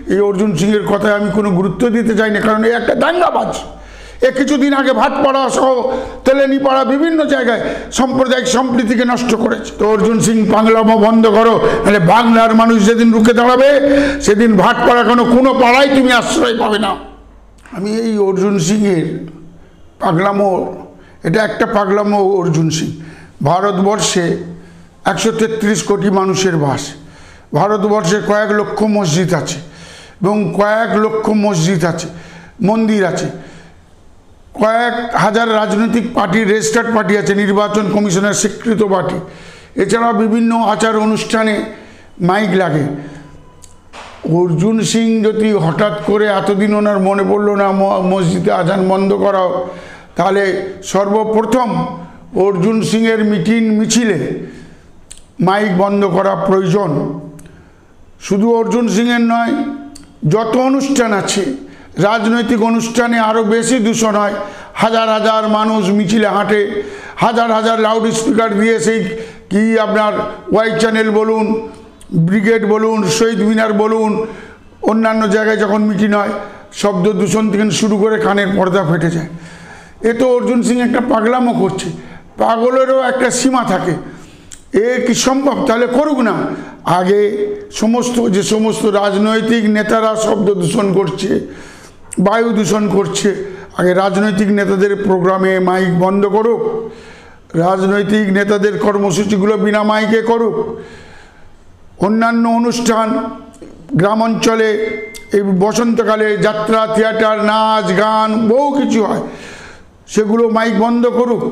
এই অর্জুন সিংয়ের কথায় আমি কোনো গুরুত্ব দিতে চাই না, কারণ এই একটা দাঙ্গাবাজ। কিছুদিন আগে ভাটপাড়া সহ তেলেনীপাড়া বিভিন্ন জায়গায় সাম্প্রদায়িক সম্প্রীতিকে নষ্ট করেছে। তো অর্জুন সিং পাগলামো বন্ধ করো, নাহলে বাংলার মানুষ যেদিন রুখে দাঁড়াবে সেদিন ভাটপাড়া কোনো পাড়ায় তুমি আশ্রয় পাবে না। আমি এই অর্জুন সিংয়ের পাগলামো, এটা একটা পাগলামো। অর্জুন সিং, ভারতবর্ষে 133 কোটি মানুষের বাস, ভারতবর্ষে কয়েক লক্ষ মসজিদ আছে এবং কয়েক লক্ষ মসজিদ আছে, মন্দির আছে, কয়েক হাজার রাজনৈতিক পার্টি, রেজিস্টার্ড পার্টি আছে, নির্বাচন কমিশনের স্বীকৃত পার্টি। এছাড়া বিভিন্ন আচার অনুষ্ঠানে মাইক লাগে। অর্জুন সিং যদি হঠাৎ করে এতদিন ওনার মনে পড়লো না মসজিদে আজান বন্ধ করাও, তাহলে সর্বপ্রথম অর্জুন সিংয়ের মিছিলে মাইক বন্ধ করা প্রয়োজন। শুধু অর্জুন সিংয়ের নয়, যত অনুষ্ঠান আছে রাজনৈতিক অনুষ্ঠানে আরও বেশি দূষণ হয়। হাজার হাজার মানুষ মিছিলে হাঁটে, হাজার হাজার লাউড স্পিকার দিয়ে সেই কি আপনার ওয়াই চ্যানেল বলুন, ব্রিগেড বলুন, শহীদ মিনার বলুন, অন্যান্য জায়গায় যখন মিটিং হয় শব্দ দূষণ থেকে শুরু করে কানের পর্দা ফেটে যায়। এ তো অর্জুন সিং একটা পাগলামো করছে। পাগলেরও একটা সীমা থাকে। এ কি সম্ভব? তাহলে করুক না। আগে যে সমস্ত রাজনৈতিক নেতারা শব্দ দূষণ করছে, বায়ু দূষণ করছে, আগে রাজনৈতিক নেতাদের প্রোগ্রামে মাইক বন্ধ করুক, রাজনৈতিক নেতাদের কর্মসূচিগুলো বিনা মাইকে করুক। অন্যান্য অনুষ্ঠান গ্রাম অঞ্চলে এই বসন্তকালে যাত্রা, থিয়েটার, নাচ, গান বহু কিছু হয়, সেগুলো মাইক বন্ধ করুক।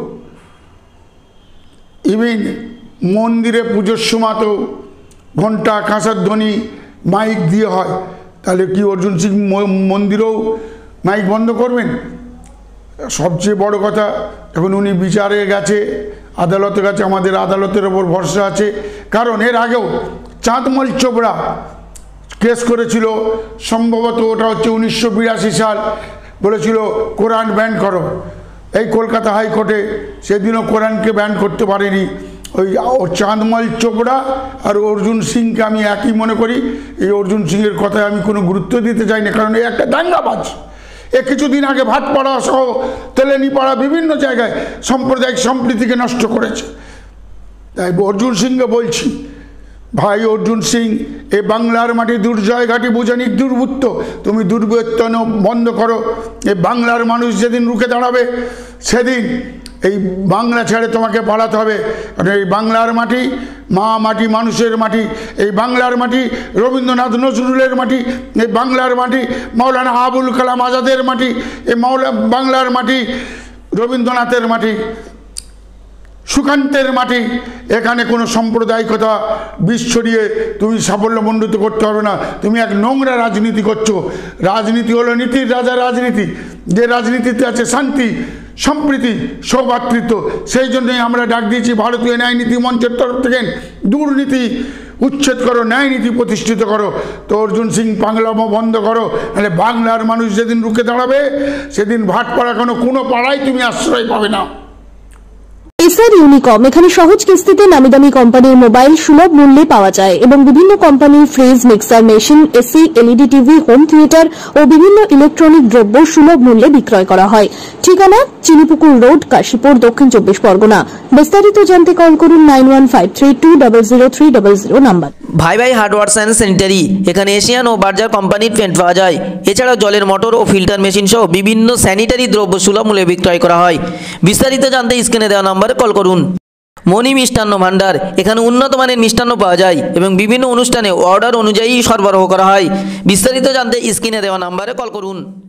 ইভেন মন্দিরে পুজোর সময় তো ঘণ্টা, কাঁসার ধ্বনি মাইক দিয়ে হয়, তাহলে কি অর্জুন সিং মন্দিরেও মাইক বন্ধ করবেন? সবচেয়ে বড় কথা, এখন উনি বিচারে গেছে, আদালতে গেছে, আমাদের আদালতের ওপর ভরসা আছে। কারণ এর আগেও চাঁদমল চোপড়া কেস করেছিল, সম্ভবত ওটা হচ্ছে 1982 সাল, বলেছিল কোরআন ব্যান করো। এই কলকাতা হাইকোর্টে সেদিনও কোরআনকে ব্যান করতে পারেনি। ওই চাঁদমল চোপড়া আর অর্জুন সিংকে আমি একই মনে করি। এই অর্জুন সিংয়ের কথায় আমি কোনো গুরুত্ব দিতে চাই না, কারণ এই একটা দাঙ্গাবাজ। কিছুদিন আগে ভাটপাড়া সহ তেলেনীপাড়া বিভিন্ন জায়গায় সাম্প্রদায়িক সম্প্রীতিকে নষ্ট করেছে। তাই অর্জুন সিংকে বলছি, ভাই অর্জুন সিং, এ বাংলার মাটি দুর্জয় ঘাটি বুঝানিক দুর্বৃত্ত, তুমি দুর্বৃত্ত বন্ধ করো। এ বাংলার মানুষ যেদিন রুখে দাঁড়াবে সেদিন এই বাংলা ছেড়ে তোমাকে পালাতে হবে। কারণ এই বাংলার মাটি মা মাটি, মানুষের মাটি। এই বাংলার মাটি রবীন্দ্রনাথ নজরুলের মাটি। এই বাংলার মাটি মাওলানা আবুল কালাম আজাদের মাটি। এই বাংলার মাটি রবীন্দ্রনাথের মাটি, সুকান্তের মাটি। এখানে কোনো সাম্প্রদায়িকতা বিষ ছড়িয়ে তুমি সাফল্যমণ্ডিত করতে হবে না। তুমি এক নোংরা রাজনীতি করছো। রাজনীতি হলো নীতির রাজা রাজনীতি, যে রাজনীতিতে আছে শান্তি, সম্প্রীতি, সৌভ্রাতৃত্ব। সেই জন্যই আমরা ডাক দিয়েছি ভারতীয় ন্যায় নীতি মঞ্চের তরফ থেকে, দুর্নীতি উচ্ছেদ করো, ন্যায় নীতি প্রতিষ্ঠিত করো। তো অর্জুন সিং পাগলামো বন্ধ করো, নাহলে বাংলার মানুষ যেদিন রুখে দাঁড়াবে সেদিন ভাটপাড়া কোনো পাড়ায় তুমি আশ্রয় পাবে না। এসআর ইউনিকম, এখানে সহজ কিস্তিতে নামি দামি কোম্পানির মোবাইল সুলভ মূল্যে পাওয়া যায় এবং বিভিন্ন কোম্পানির fridge, mixer machine, AC, LED TV, home theatre ও বিভিন্ন ইলেকট্রনিক দ্রব্য সুলভ মূল্যে বিক্রয় করা হয়। ঠিকানা চিনিপুকুর রোড, কাশীপুর, দক্ষিণ 24 পরগনা। বিস্তারিত জানতে কল করুন 9153200300 নাম্বার। ভাই হার্ডওয়ার্স অ্যান্ড স্যানিটারি, এখানে এশিয়ান ও বার্জার কোম্পানির পেন্ট পাওয়া যায়। এছাড়াও জলের মোটর ও ফিল্টার মেশিন সহ বিভিন্ন স্যানিটারি দ্রব্য সুলভ মূল্যে বিক্রয় করা হয়। বিস্তারিত জানতে স্ক্রিনে দেওয়া নম্বরে কল করুন। মণি মিষ্টান্ন ভান্ডার, এখানে উন্নত মানের মিষ্টান্ন পাওয়া যায় এবং বিভিন্ন অনুষ্ঠানে অর্ডার অনুযায়ী সরবরাহ করা হয়। বিস্তারিত জানতে স্ক্রিনে দেওয়া নম্বরে কল করুন।